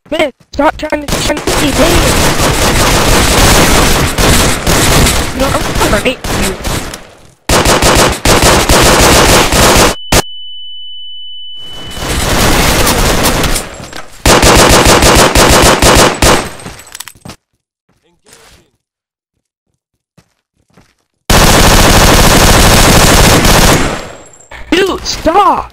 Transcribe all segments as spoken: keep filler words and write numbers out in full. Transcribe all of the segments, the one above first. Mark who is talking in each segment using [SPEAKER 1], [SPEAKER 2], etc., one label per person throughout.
[SPEAKER 1] Man, stop trying to trying to be dead. No, I'm gonna hate you. Dude, stop!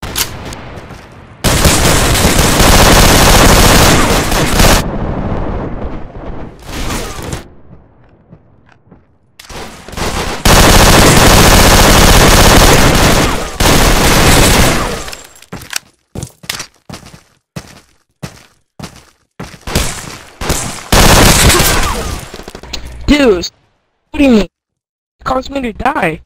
[SPEAKER 1] Dude, what do you mean? It caused me to die.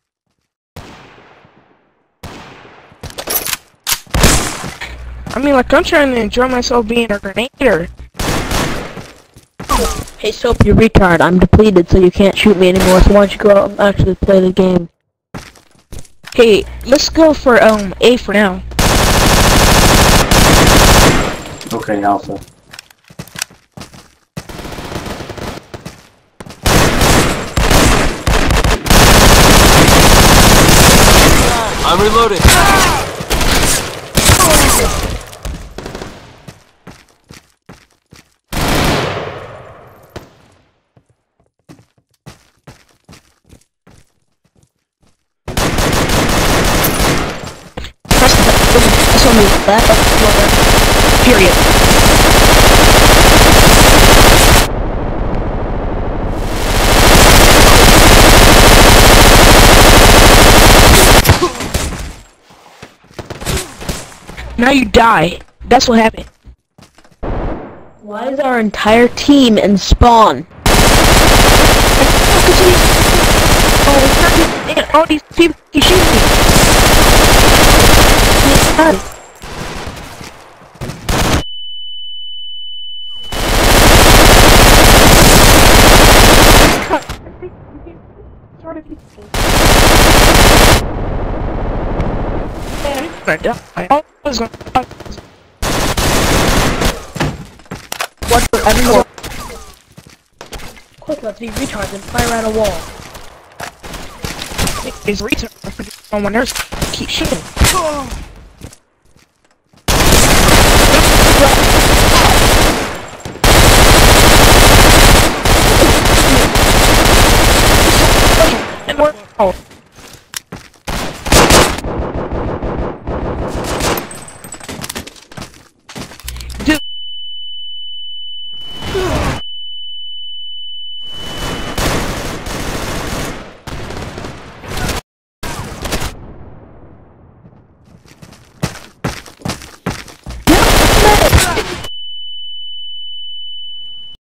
[SPEAKER 1] I mean, like, I'm trying to enjoy myself being a grenadier.
[SPEAKER 2] Hey Soap, you retard, I'm depleted so you can't shoot me anymore, so why don't you go out and actually play the game?
[SPEAKER 1] Hey, let's go for, um, A for now.
[SPEAKER 3] Okay, Alpha.
[SPEAKER 4] I'm reloading.
[SPEAKER 2] That's only that.
[SPEAKER 1] Period. Now you die. That's what happened.
[SPEAKER 2] Why is our entire team in spawn?
[SPEAKER 1] Oh, man, all these people keep shooting me. I was gonna
[SPEAKER 2] What the everyone? Quick, let's be retards and fire at a wall.
[SPEAKER 1] These retards on my nerves keep shooting.